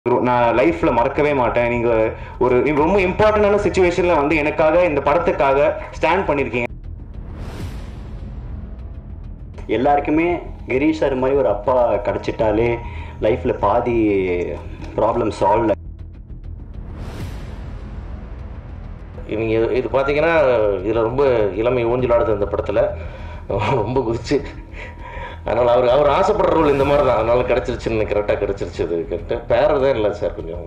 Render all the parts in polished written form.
நான் லைஃப்ல மறக்கவே மாட்டேன். நீங்க ஒரு ரொம்ப இம்பார்ட்டன்டான சிச்சுவேஷன்ல வந்து எனக்காக இந்த படத்துக்காக ஸ்டாண்ட் பண்ணிருக்கீங்க. எல்லாருக்குமே கிரீஷ் சார் மாதிரி ஒரு அப்பா கிடைச்சிட்டாலே லைஃப்ல பாதி ப்ராப்ளம் சால்வ். இவங்க இது பார்த்தீங்கன்னா இதில் ரொம்ப இளமை ஊஞ்சலாடுது இந்த படத்தில் ரொம்ப குதிச்சு. அதனால் அவர் ஆசைப்படுற ரோல் இந்த மாதிரி தான், அதனால கிடச்சிருச்சுன்னு கரெக்டாக கிடச்சிருச்சு. அது கரெக்டாக பேர் தான் இல்லை சார். கொஞ்சம்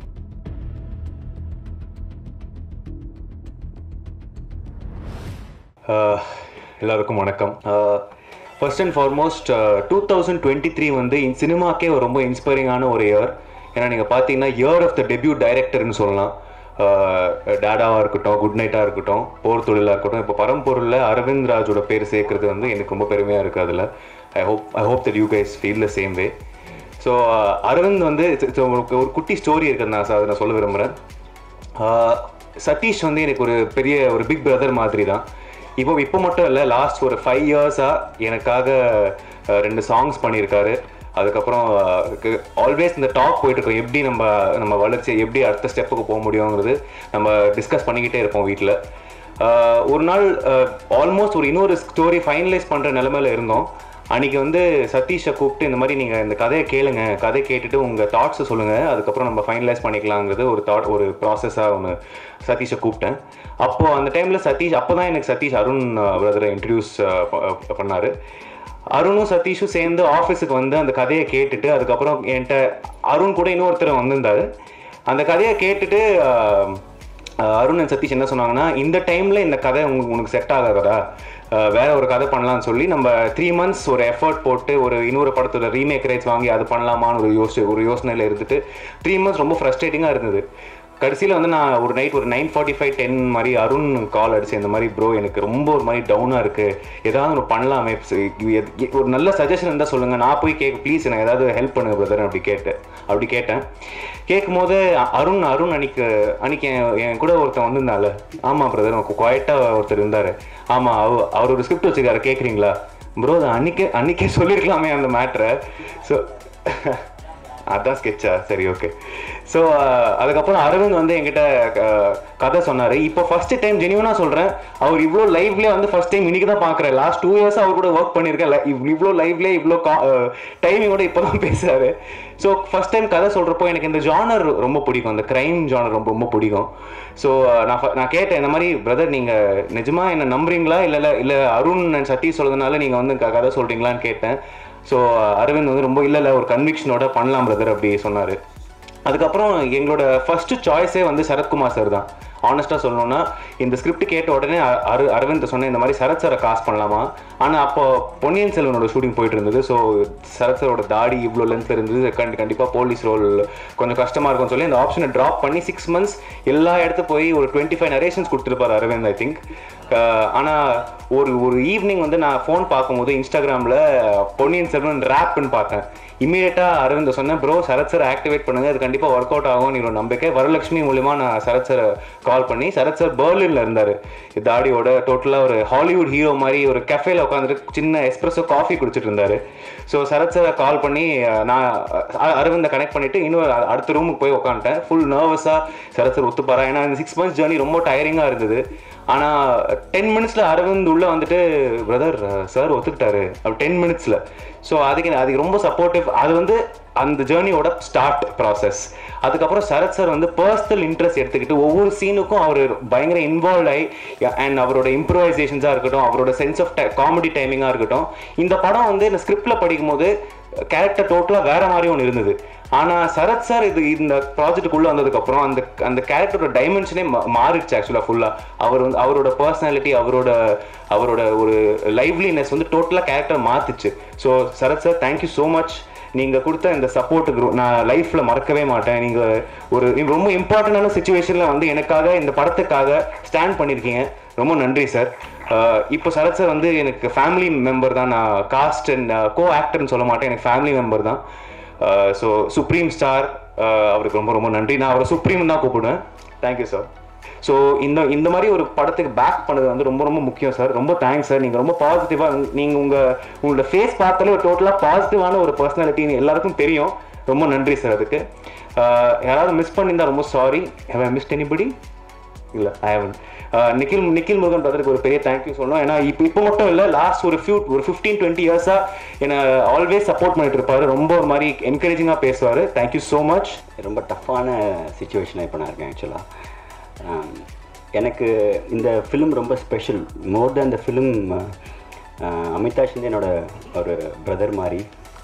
எல்லாருக்கும் வணக்கம். ஃபர்ஸ்ட் அண்ட் ஃபார்மோஸ்ட் 2023 வந்து சினிமாக்கே ரொம்ப இன்ஸ்பைரிங்கான ஒரு இயர். ஏன்னா நீங்கள் பார்த்தீங்கன்னா இயர் ஆஃப் த டெபியூ டைரக்டர்னு சொல்லலாம். டாடாவாக இருக்கட்டும், குட் நைட்டாக இருக்கட்டும், போர் தொழிலாக இருக்கட்டும், இப்போ பரம்பொருளில் அரவிந்த் ராஜோட பேர் சேர்க்கறது வந்து எனக்கு ரொம்ப பெருமையாக இருக்குது. அதில் I hope that you guys feel the same way. So Aravind வந்து ஒரு குட்டி ஸ்டோரி இருக்குது, நான் அதை நான் சொல்ல விரும்புகிறேன். சதீஷ் வந்து எனக்கு ஒரு பிக் பிரதர் மாதிரி தான். இப்போ மட்டும் இல்லை, லாஸ்ட் ஒரு 5 இயர்ஸாக எனக்காக 2 சாங்ஸ் பண்ணியிருக்காரு. அதுக்கப்புறம் ஆல்வேஸ் இந்த டாக் போயிட்டுருக்கோம், எப்படி நம்ம வளர்ச்சி எப்படி அடுத்த ஸ்டெப்புக்கு போக முடியுங்கிறது நம்ம டிஸ்கஸ் பண்ணிக்கிட்டே இருப்போம் வீட்டில். ஒரு நாள் ஆல்மோஸ்ட் இன்னொரு ஸ்டோரி ஃபைனலைஸ் பண்ணுற நிலமையில இருந்தோம். அன்றைக்கி வந்து சதீஷை கூப்பிட்டு இந்த மாதிரி நீங்கள் இந்த கதையை கேளுங்க, கதையை கேட்டுட்டு உங்கள் தாட்ஸை சொல்லுங்கள், அதுக்கப்புறம் நம்ம ஃபைனலைஸ் பண்ணிக்கலாங்கிறது ஒரு ப்ராசஸாக ஒன்று சதீஷை கூப்பிட்டேன். அப்போது அந்த டைமில் அப்போ தான் எனக்கு சதீஷ் அருண் பிரதரை இன்ட்ரடியூஸ் பண்ணார். அருணும் சதீஷும் சேர்ந்து ஆஃபீஸுக்கு வந்து அந்த கதையை கேட்டுட்டு, அதுக்கப்புறம் என்கிட்ட அருண் கூட இன்னொருத்தர் வந்திருந்தார். அந்த கதையை கேட்டுட்டு அருண் அண்ட் சதீஷ் என்ன சொன்னாங்கன்னா, இந்த டைமில் இந்த கதை உனக்கு செட் ஆகாதா, வேற ஒரு கதை பண்ணலான்னு சொல்லி நம்ம 3 months ஒரு எஃபர்ட் போட்டு இன்னொரு படத்தோட ரீமேக் ரைட்ஸ் வாங்கி அது பண்ணலாமான்னு ஒரு யோசனையில் இருந்துட்டு 3 months ரொம்ப ஃப்ரஸ்ட்ரேட்டிங்காக இருந்தது. கடைசியில் வந்து நான் ஒரு நைட் ஒரு 9:45, 10 மாதிரி அருண் கால் அடிச்சு, இந்த மாதிரி ப்ரோ எனக்கு ரொம்ப ஒரு மாதிரி டவுனாக இருக்குது, ஏதாவது ஒரு பண்ணலாமே, ஒரு நல்ல சஜஷன் இருந்தால் சொல்லுங்கள், நான் போய் ப்ளீஸ் எனக்கு ஏதாவது ஹெல்ப் பண்ணுங்க பிரதர் அப்படி கேட்டேன். கேட்கும்போது அருண் அன்னைக்கு என் கூட ஒருத்தன் வந்திருந்தால, ஆமாம் பிரதர் எனக்கு குவாய்ட்டாக ஒருத்தர் இருந்தார், ஆமாம் அவர் ஒரு ஸ்கிரிப்ட் வச்சுருக்காரு கேட்குறீங்களா ப்ரோ, அன்னைக்கே சொல்லியிருக்கலாமே அந்த மேட்ரை. ஸோ அதான் ஸ்கெட்சா, சரி ஓகே. ஸோ அதுக்கப்புறம் அரவிந்த் வந்து என்கிட்ட கதை சொன்னார். இப்போ ஃபஸ்ட்டு டைம் ஜெனியூனாக சொல்கிறேன், அவர் இவ்வளோ லைவ்லேயே வந்து ஃபஸ்ட் டைம் இன்றைக்கி தான் பார்க்குறேன். லாஸ்ட் 2 years அவர் கூட ஒர்க் பண்ணியிருக்கேன், இவ்வளோ லைவ்லேயே இவ்வளோ டைமிங்கோட இப்போ தான் பேசுகிறாரு. ஸோ ஃபஸ்ட் டைம் கதை சொல்கிறப்போ எனக்கு இந்த ஜானர் ரொம்ப பிடிக்கும், இந்த க்ரைம் ஜானர் ரொம்ப பிடிக்கும். ஸோ நான் கேட்டேன், இந்த மாதிரி பிரதர் நீங்கள் நிஜமாக என்னை நம்புறீங்களா, இல்லை அருண் அண்ட் சதீஷ் சொல்கிறதுனால நீங்கள் வந்து கதை சொல்கிறீங்களான்னு கேட்டேன். ஸோ அரவிந்த் வந்து ரொம்ப இல்லை ஒரு கன்விக்ஷனோட பண்ணலாம் பிரதர் அப்படி சொன்னார். அதுக்கப்புறம் எங்களோட ஃபர்ஸ்ட் சாய்ஸே வந்து சரத்குமார் சார் தான். ஆனஸ்ட்டாக சொல்லணும்னா, இந்த ஸ்கிரிப்ட் கேட்ட உடனே அரவிந்த் சொன்னேன், இந்த மாதிரி சரத் சாரை காஸ்ட் பண்ணலாமா. ஆனால் அப்போ பொன்னியின் செல்வனோட ஷூட்டிங் போயிட்டு இருந்தது. ஸோ சரத் சாரோட தாடி இவ்வளோ லென்த் இருந்தது, கண்டிப்பாக போலீஸ் ரோல் கொஞ்சம் கஷ்டமாக இருக்கும்னு சொல்லி அந்த ஆப்ஷனை ட்ராப் பண்ணி 6 months எல்லா இடத்து போய் ஒரு 25 நரேஷன்ஸ் கொடுத்துருப்பார் அரவிந்த், ஐ திங்க். ஆனால் ஒரு ஈவினிங் வந்து நான் ஃபோன் பார்க்கும்போது இன்ஸ்டாகிராமில் பொன்னியின் செல்வன் ரேப்னு பார்த்தேன். இமீடியட்டாக அரவிந்த் சொன்னேன், ப்ரோ சரத் சார் ஆக்டிவேட் பண்ணுங்கள், அது கண்டிப்பாக ஒர்க் அவுட் ஆகும் நீ நம்பிக்கை. வரலட்சுமி மூலிமா நான் சரத் சாரை கால் பண்ணி, சரத் சார் பெர்லினில் இருந்தார் தாடியோட, டோட்டலாக ஒரு ஹாலிவுட் ஹீரோ மாதிரி ஒரு கஃபேல உட்காந்துட்டு சின்ன எஸ்ப்ரெஸோ காஃபி குடிச்சிட்டு இருந்தார். ஸோ சரத் சாரை கால் பண்ணி நான் அரவிந்தை கனெக்ட் பண்ணிவிட்டு இன்னொரு அடுத்த ரூமுக்கு போய் உட்காந்துட்டேன். ஃபுல் நர்வஸாக சரத் சார் ஒத்துப்பாரா, ஏன்னா இந்த 6 months ஜேர்னி ரொம்ப டயரிங்காக இருந்தது. ஆனால் 10 minutes அரவிந்த் உள்ளே வந்துட்டு பிரதர் சார் ஒத்துக்கிட்டாரு அப்படி 10 minutes. ஸோ அதுக்கு ரொம்ப சப்போர்ட்டிவ். அது வந்து அந்த ஜேர்னியோட ஸ்டார்ட் ப்ராசஸ். அதுக்கப்புறம் சரத் சார் வந்து பர்சனல் இன்ட்ரெஸ்ட் எடுத்துக்கிட்டு ஒவ்வொரு சீனுக்கும் அவர் பயங்கர இன்வால்வ் ஆகி, அண்ட் அவரோட இம்ப்ரூவைசேஷன்ஸாக இருக்கட்டும், அவரோட சென்ஸ் ஆஃப் காமெடி டைமிங்காக இருக்கட்டும். இந்த படம் வந்து இந்த ஸ்கிரிப்டில் படிக்கும்போது கேரக்டர் டோட்டலாக வேற மாதிரி ஒன்று இருந்தது. ஆனால் சரத் சார் இந்த ப்ராஜெக்டுக்குள்ளே வந்ததுக்கப்புறம் அந்த கேரக்டரோட டைமென்ஷனே மாறிடுச்சு ஆக்சுவலாக ஃபுல்லாக. அவரோட பர்சனாலிட்டி, அவரோட ஒரு லைவ்லினஸ் வந்து டோட்டலாக கேரக்டர் மாற்றிச்சு. So Sarath sir thank you so much. நீங்கள் கொடுத்த இந்த சப்போர்ட்டுக்கு நான் லைஃப்பில் மறக்கவே மாட்டேன். நீங்கள் ரொம்ப இம்பார்ட்டண்டான சிச்சுவேஷனில் வந்து எனக்காக இந்த படத்துக்காக ஸ்டாண்ட் பண்ணியிருக்கீங்க, ரொம்ப நன்றி சார். இப்போ சரத் சார் வந்து எனக்கு ஃபேமிலி மெம்பர் தான். நான் காஸ்ட் அண்ட் கோ ஆக்டர்னு சொல்ல மாட்டேன், எனக்கு ஃபேமிலி மெம்பர் தான். ஸோ சுப்ரீம் ஸ்டார், அவருக்கு ரொம்ப நன்றி. நான் அவரை சுப்ரீம் தான் கூப்பிடுவேன். Thank you sir. ஸோ இந்த மாதிரி ஒரு படத்துக்கு பேக் பண்ணது வந்து ரொம்ப முக்கியம் சார். ரொம்ப தேங்க்ஸ் சார். நீங்கள் ரொம்ப பாசிட்டிவாக, நீங்கள் உங்களோட ஃபேஸ் பார்த்தாலே ஒரு டோட்டலாக பாசிட்டிவான ஒரு பர்சனாலிட்டின்னு எல்லாருக்கும் தெரியும். ரொம்ப நன்றி சார். அதுக்கு யாராவது மிஸ் பண்ணியிருந்தா ரொம்ப sorry. Have I missed anybody? இல்லை, ஐ ஹேவன். நிக்கில் முருகன் பிரதருக்கு ஒரு பெரிய தேங்க்யூ சொல்லணும். ஏன்னா இப்போ மட்டும் இல்லை, லாஸ்ட் ஒரு 15-20 இயர்ஸாக என்னை ஆல்வேஸ் சப்போர்ட் பண்ணிட்டு இருப்பாரு. ரொம்ப ஒரு மாதிரி என்கரேஜிங்காக பேசுவார். Thank you so much. ரொம்ப டஃப்பான சுச்சுவேஷனில் இப்போ நான் இருக்கேன். ஆக்சுவலாக எனக்கு இந்த ஃபிலிம் ரொம்ப ஸ்பெஷல். மோர் தேன் இந்த ஃபிலிம், அமிதாஷ் வந்து என்னோட ஒரு பிரதர் மாதிரி.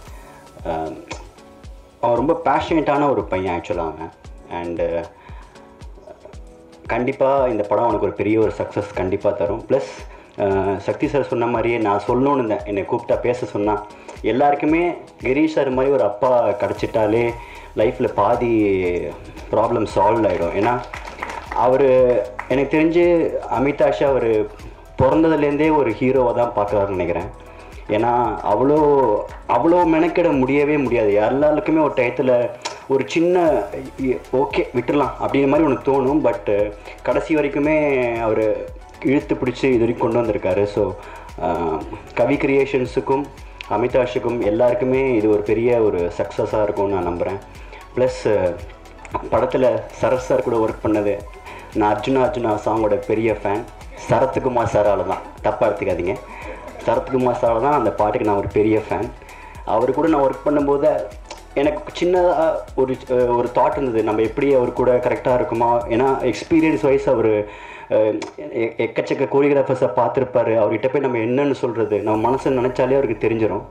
அவன் ரொம்ப பேஷனேட்டான ஒரு பையன் ஆக்சுவலாக அவன். அண்டு கண்டிப்பாக இந்த படம் அவனுக்கு ஒரு பெரிய ஒரு சக்ஸஸ் கண்டிப்பாக தரும். ப்ளஸ் சக்தி சார் சொன்ன மாதிரியே நான் சொல்லணுன்னு இருந்தேன், என்னை கூப்பிட்டா பேச சொன்னால். எல்லாருக்குமே கிரீஷ் சார் மாதிரி ஒரு அப்பா கிடச்சிட்டாலே லைஃப்பில் பாதி ப்ராப்ளம் சால்வ் ஆகிடும். ஏன்னா அவர் எனக்கு தெரிஞ்சு அமிதாஷா அவர் பிறந்ததுலேருந்தே ஒரு ஹீரோவை தான் பார்க்குறாருன்னு நினைக்கிறேன். ஏன்னா அவ்வளோ மெனக்கிட முடியவே முடியாது. எல்லாருக்குமே ஒரு டயத்தில் ஒரு சின்ன ஓகே விட்டுடலாம் அப்படிங்கிற மாதிரி ஒன்று தோணும். பட் கடைசி வரைக்குமே அவர் இழுத்து பிடிச்சி இது வரைக்கும் கொண்டு வந்திருக்காரு. ஸோ கவி கிரியேஷன்ஸுக்கும் அமிதாஷுக்கும் எல்லாருக்குமே இது ஒரு பெரிய ஒரு சக்ஸஸாக இருக்கும்னு நான் நம்புகிறேன். ப்ளஸ் படத்தில் சரத் சார் கூட ஒர்க் பண்ணது, நான் அர்ஜுனா சாங்கோட பெரிய ஃபேன். சரத்குமார் சாரால் தான், தப்பாக எடுத்துக்காதீங்க, சரத்குமார் சாரால் தான் அந்த பாட்டுக்கு நான் ஒரு பெரிய ஃபேன். அவர் கூட நான் ஒர்க் பண்ணும்போது எனக்கு சின்னதாக ஒரு தாட் இருந்தது, நம்ம எப்படி அவர் கூட கரெக்டாக இருக்குமா. ஏன்னா எக்ஸ்பீரியன்ஸ் வைஸ் அவர் எக்கச்சக்க கோரியோகிராஃபர்ஸை பார்த்துருப்பார். அவர்கிட்ட போய் நம்ம என்னன்னு சொல்கிறது, நம்ம மனசை நினச்சாலே அவருக்கு தெரிஞ்சிடும்.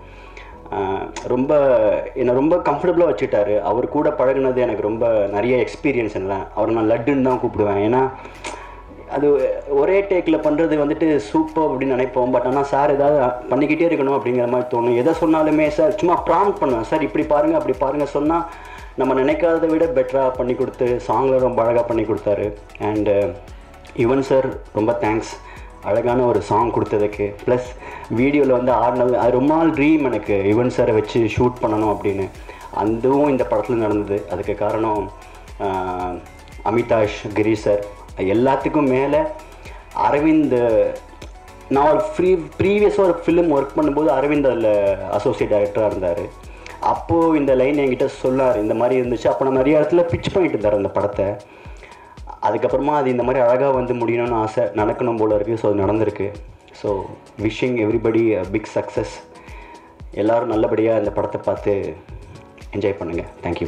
என்னை ரொம்ப கம்ஃபர்டபுளாக வச்சுட்டாரு. அவர் கூட பழகுனது எனக்கு ரொம்ப நிறைய எக்ஸ்பீரியன்ஸ். இல்லை, அவர் நான் லட்டுன்னு தான் கூப்பிடுவேன். ஏன்னா அது ஒரே டேக்கில் பண்ணுறது வந்துட்டு சூப்பர் அப்படின்னு நினைப்போம். பட் ஆனால் சார் ஏதாவது பண்ணிக்கிட்டே இருக்கணும் அப்படிங்கிற மாதிரி தோணும். எதை சொன்னாலுமே சார் சும்மா ப்ராம்ப்ட் பண்ணுவேன், சார் இப்படி பாருங்கள் அப்படி பாருங்கள் சொன்னால் நம்ம நினைக்காததை விட பெட்டராக பண்ணி கொடுத்து சாங்கில் ரொம்ப அழகாக பண்ணி கொடுத்தாரு. அண்டு யுவன் சார் ரொம்ப தேங்க்ஸ், அழகான ஒரு சாங் கொடுத்ததுக்கு. ப்ளஸ் வீடியோவில் வந்து ஆடினது, அது ரொம்ப நாள் ட்ரீம் எனக்கு, யுவன் சாரை வச்சு ஷூட் பண்ணணும் அப்படின்னு. அதுவும் இந்த படத்தில் நடந்தது. அதுக்கு காரணம் அமிதாஷ், கிரீஷ் சார். எல்லாத்துக்கும் மேலே அரவிந்த். நான் ஒரு ப்ரீவியஸாக ஒரு ஃபிலிம் ஒர்க் பண்ணும்போது அரவிந்த் அதில் அசோசியேட் டைரக்டராக இருந்தார். அப்போது இந்த லைன் என்கிட்ட சொன்னார், இந்த மாதிரி இருந்துச்சு. அப்போ நான் நிறைய இடத்துல பிச் பண்ணிட்டு இருந்தார் அந்த படத்தை. அதுக்கப்புறமா அது இந்த மாதிரி அழகாக வந்து முடியணும்னு ஆசை, நடக்கணும் போல இருக்குது. ஸோ அது நடந்திருக்கு. So wishing everybody big success. எல்லோரும் நல்லபடியாக இந்த படத்தை பார்த்து என்ஜாய் பண்ணுங்கள். தேங்க்யூ.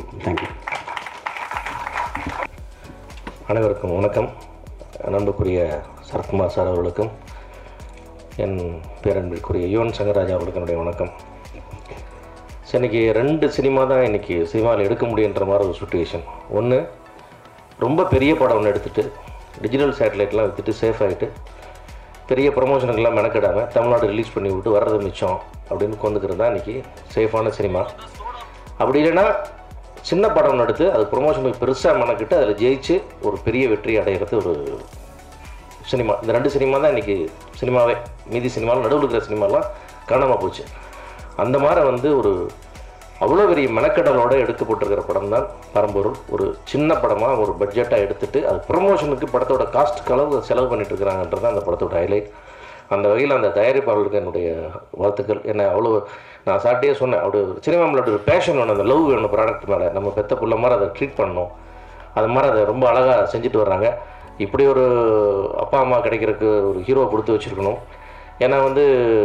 அனைவருக்கும் வணக்கம். நண்புக்குரிய சரத்குமார் சார் அவர்களுக்கும் என் பேரன்பிற்குரிய யுவன் சங்கராஜா அவர்களுக்கு என்னுடைய வணக்கம். சரி, இன்றைக்கி 2 சினிமா தான் இன்றைக்கி சினிமாவில் எடுக்க முடியுன்ற மாதிரி ஒரு சுச்சுவேஷன். ஒன்று, ரொம்ப பெரிய படம் ஒன்று எடுத்துகிட்டு டிஜிட்டல் சேட்டலைட்லாம் எடுத்துகிட்டு சேஃப் ஆகிட்டு பெரிய ப்ரமோஷனுக்கெல்லாம் மெனக்கிடாமல் தமிழ்நாடு ரிலீஸ் பண்ணி விட்டு வர்றது மிச்சம் அப்படின்னு கொண்டுக்கிறது தான் இன்றைக்கி சேஃபான சினிமா. அப்படி இல்லைன்னா சின்ன படம் எடுத்து அது ப்ரொமோஷனுக்கு பெருசாக மெனக்கிட்டு அதில் ஜெயிச்சு ஒரு பெரிய வெற்றி அடைகிறது ஒரு சினிமா. இந்த 2 சினிமா தான் இன்றைக்கி சினிமாவே. மீதி சினிமாவில் நடுவில் இருக்கிற சினிமாலாம் காணாமல் போச்சு. அந்த மாதிரி வந்து ஒரு அவ்வளோ பெரிய மெனக்கடலோடு எடுக்கப்பட்டிருக்கிற படம் தான் பரம்பொருள். ஒரு சின்ன படமாக ஒரு பட்ஜெட்டாக எடுத்துகிட்டு அது ப்ரொமோஷனுக்கு படத்தோட காஸ்ட்டுக்கு அளவு செலவு பண்ணிட்டு இருக்கிறாங்கன்றது தான் அந்த படத்தோட ஹைலைட். அந்த வகையில் அந்த தயாரிப்பாளருக்கு என்னுடைய வாழ்த்துக்கள். என்ன அவ்வளோ நான் சாட்டியே சொன்னேன், அப்படி சினிமாவில் அப்படி ஒரு பேஷன் வேணும், அந்த லவ் வேணும் ப்ராடக்ட் மேலே. நம்ம பெத்த புள்ள மாதிரி அதை ட்ரீட் பண்ணணும். அது மாதிரி அதை ரொம்ப அழகாக செஞ்சுட்டு வர்றாங்க. இப்படி ஒரு அப்பா அம்மா கிடைக்கிறதுக்கு ஒரு ஹீரோவை கொடுத்து வச்சுருக்கணும். ஏன்னா வந்து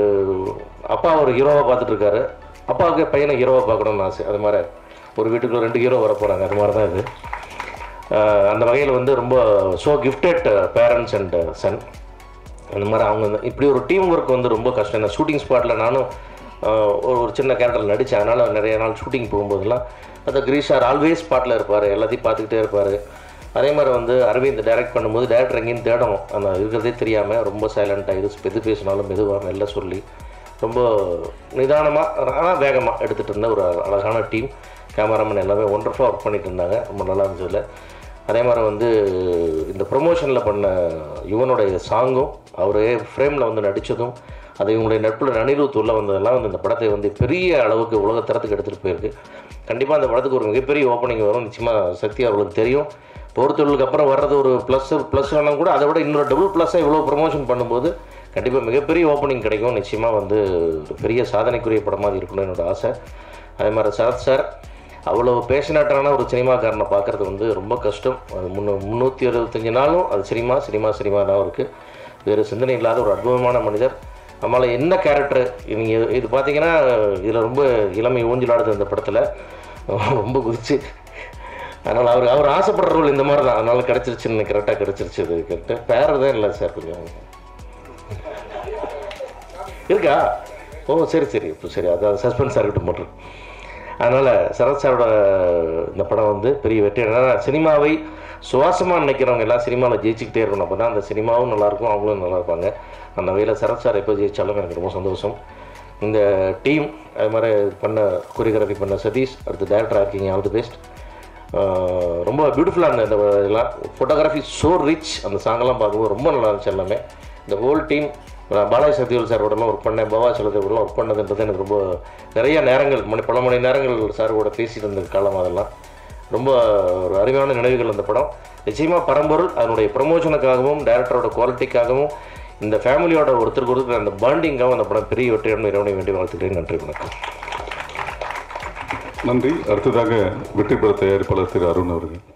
அப்பா ஒரு ஹீரோவாக பார்த்துட்ருக்காரு, அப்பாவுக்கு பையனை ஹீரோவாக பார்க்கணும்னு ஆசை. அது மாதிரி ஒரு வீட்டுக்குள்ள 2 ஹீரோ வர போகிறாங்க. அது மாதிரி தான் இது. அந்த வகையில் வந்து ரொம்ப so gifted parents and son. அந்த மாதிரி அவங்க இப்படி ஒரு டீம் ஒர்க் வந்து ரொம்ப கஷ்டம். இந்த ஷூட்டிங் ஸ்பாட்டில் நானும் ஒரு சின்ன கேரக்டரில் நடித்தேன். அதனால் நிறைய நாள் ஷூட்டிங் போகும்போதெல்லாம் அந்த கிரீஷ் சார் ஆல்வேஸ் ஸ்பாட்டில் இருப்பார், எல்லாத்தையும் பார்த்துக்கிட்டே இருப்பார். அதே மாதிரி வந்து அரவிந்த் டைரக்ட் பண்ணும்போது டேரக்டர் எங்கேயும் தேடணும், அந்த இருக்கிறதே தெரியாமல் ரொம்ப சைலண்ட்டாக எது பேசினாலும் மெதுவாக மெல்ல சொல்லி ரொம்ப நிதானமாக ஆனால் வேகமாக எடுத்துகிட்டு இருந்த ஒரு அழகான டீம். கேமராமேன் எல்லாமே ஒண்டர்ஃபுல்லாக ஒர்க் பண்ணிட்டு இருந்தாங்க. ரொம்ப நல்லா இருந்ததில்ல. அதே மாதிரி வந்து இந்த ப்ரொமோஷனில் பண்ண யுவனுடைய சாங்கும் அவரே ஃப்ரேமில் வந்து நடித்ததும் அது இவங்களுடைய நட்பில் நனிருவத்துள்ள வந்ததெல்லாம் வந்து இந்த படத்தை வந்து பெரிய அளவுக்கு உலகத்தரத்துக்கு எடுத்துகிட்டு போயிருக்கு. கண்டிப்பாக அந்த படத்துக்கு ஒரு மிகப்பெரிய ஓப்பனிங் வரும். நிச்சயமாக சக்தி அவர்களுக்கு தெரியும். பொறுத்தொழிலுக்கு அப்புறம் வர்றது ஒரு ப்ளஸ் வேணும் கூட, அதை விட இன்னொரு டபுள் ப்ளஸ்ஸாக இவ்வளோ ப்ரொமோஷன் பண்ணும்போது கண்டிப்பாக மிகப்பெரிய ஓப்பனிங் கிடைக்கும். நிச்சயமாக வந்து பெரிய சாதனைக்குரிய படமாக இருக்கணும்னு என்னோடய ஆசை. அதே மாதிரி சரத் சார் அவ்வளோ பேஷனேட்டான ஒரு சினிமாக்காரனை பார்க்குறது வந்து ரொம்ப கஷ்டம். அது 365 நாளும் அது சினிமா தான் இருக்குது. வேறு சிந்தனை இல்லாத ஒரு அற்புதமான மனிதர். நம்மளால் என்ன கேரக்டர் நீங்கள் இது பார்த்தீங்கன்னா இதில் ரொம்ப இளமை ஊஞ்சலாடுது இந்த படத்தில், ரொம்ப குதிச்சு. அதனால் அவர் ஆசைப்படுற ரோல் இந்த மாதிரி தான், அதனால் கிடச்சிருச்சுன்னு கரெக்டாக கிடச்சிருச்சு. இது கரெக்டாக பேர் தான் இல்லை சார், கொஞ்சம் இருக்கா? ஓ சரி இப்போ சரி, அதான் சஸ்பென்ஸாக இருக்கட்டும் மட்டும். அதனால் சரத் சாரோட இந்த படம் வந்து பெரிய வெற்றி. என்னன்னா சினிமாவை சுவாசமாக நினைக்கிறவங்க எல்லாம் சினிமாவில் ஜெயிச்சுக்கிட்டே இருக்கணும். அப்போ தான் அந்த சினிமாவும் நல்லாயிருக்கும், அவங்களும் நல்லா இருப்பாங்க. அந்த வகையில் சரத் சார் எப்போ ஜெயிச்சாலும் எனக்கு ரொம்ப சந்தோஷம். இந்த டீம் அது மாதிரி கொரியோகிராஃபி பண்ண சதீஷ், அடுத்து டைரக்டராக இருக்கீங்க, ஆல் தி பெஸ்ட். ரொம்ப பியூட்டிஃபுல்லாக இருந்த இந்த இதெல்லாம் ஃபோட்டோகிராஃபி ஸோ ரிச். அந்த சாங்கெல்லாம் பார்க்கும்போது ரொம்ப நல்லா இருந்துச்சு எல்லாமே. இந்த ஹோல் டீம் பாலாஜி சத்யவேல் சாரோடலாம் ஒர்க் பண்ணேன், பவா சலதேவோடலாம் ஒர்க் பண்ணதுன்றது எனக்கு ரொம்ப நிறைய நேரங்கள் பல மணி நேரங்கள் சார் கூட பேசிட்டு இருந்த காலம். அதெல்லாம் ரொம்ப ஒரு அருமையான நினைவுகள் அந்த படம். நிச்சயமாக பரம்பொருள் அதனுடைய ப்ரமோஷனுக்காகவும் டைரக்டரோட குவாலிட்டிக்காகவும் இந்த ஃபேமிலியோட ஒருத்தருக்கு அந்த பாண்டிங்காகவும் அந்த படம் பெரிய வெற்றியுடன் இறைவனை வேண்டி வாழ்த்துக்கிறேன். நன்றி, வணக்கம். நன்றி. அடுத்ததாக வெற்றி பட தயாரிப்பாளர் திரு அருண் அவர்கள்.